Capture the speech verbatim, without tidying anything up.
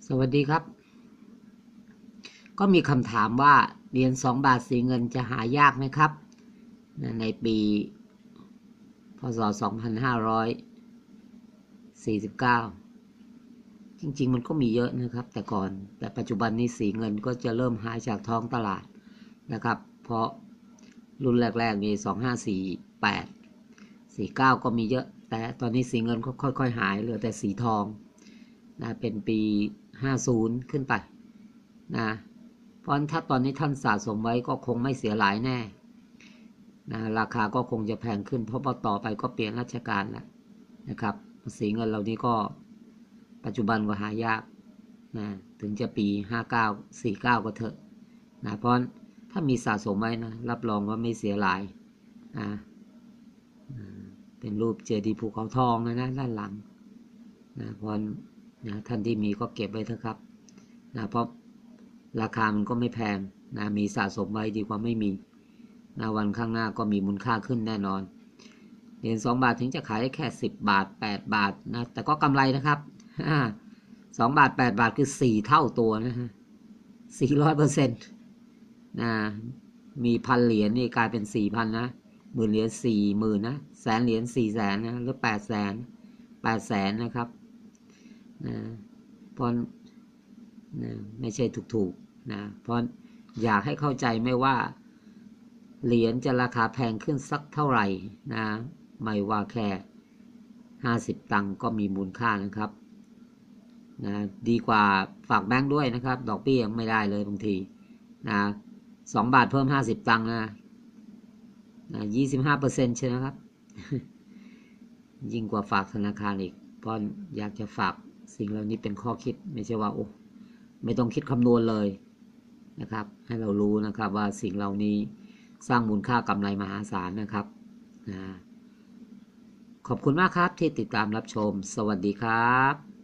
สวัสดีครับก็มีคำถามว่าเหรียญสองบาทสีเงินจะหายากไหมครับในปีพ.ศ. สองพันห้าร้อยสี่สิบเก้าจริงๆมันก็มีเยอะนะครับแต่ก่อนแต่ปัจจุบันนี้สีเงินก็จะเริ่มหายจากท้องตลาดนะครับเพราะรุ่นแรกๆมีสองพันห้าร้อยสี่สิบแปด สี่สิบเก้าก็มีเยอะแต่ตอนนี้สีเงินก็ค่อยๆหายเหลือแต่สีทองนะเป็นปีห้าสิบขึ้นไปนะเพราะถ้าตอนนี้ท่านสะสมไว้ก็คงไม่เสียหลายแน่นะราคาก็คงจะแพงขึ้นเพราะต่อไปก็เปลี่ยนราชการแล้วนะครับสีเงินเหล่านี้ก็ปัจจุบันก็หายากนะถึงจะปีห้าสิบเก้า สี่สิบเก้าก็เถอะนะเพราะถ้ามีสะสมไว้นะรับรองว่าไม่เสียหลายนะเป็นรูปเจดีย์ภูเขาทองนะนะด้านหลังนะเพราะนะท่านที่มีก็เก็บไว้เถอะครับนะเพราะราคามันก็ไม่แพงนะมีสะสมไว้ดีกว่าไม่มีนะวันข้างหน้าก็มีมูลค่าขึ้นแน่นอนเหรียญสองบาทถึงจะขายได้แค่สิบบาทแปดบาทนะแต่ก็กำไรนะครับสองบาทแปดบาทคือสี่เท่าตัวนะฮะสี่ร้อยเปอร์เซ็นต์นะมีพันเหรียญนี่กลายเป็นสี่พันนะหมื่นเหรียญสี่หมื่นนะแสนเหรียญสี่แสนนะหรือแปดแสนแปดแสนนะครับนะเพราะนะไม่ใช่ถูกๆนะเพราะอยากให้เข้าใจไม่ว่าเหรียญจะราคาแพงขึ้นสักเท่าไหร่นะไม่ว่าแค่ห้าสิบตังค์ก็มีมูลค่านะครับนะดีกว่าฝากแบงค์ด้วยนะครับดอกเบี้ยยังไม่ได้เลยบางทีนะสองบาทเพิ่มห้าสิบตังค์นะนะยี่สิบห้าเปอร์เซ็นต์ใช่ไหมครับยิ่งกว่าฝากธนาคารอีกเพราะอยากจะฝากสิ่งเหล่านี้เป็นข้อคิดไม่ใช่ว่าโอ้ไม่ต้องคิดคำนวณเลยนะครับให้เรารู้นะครับว่าสิ่งเหล่านี้สร้างมูลค่ากำไรมหาศาลนะครับนะขอบคุณมากครับที่ติดตามรับชมสวัสดีครับ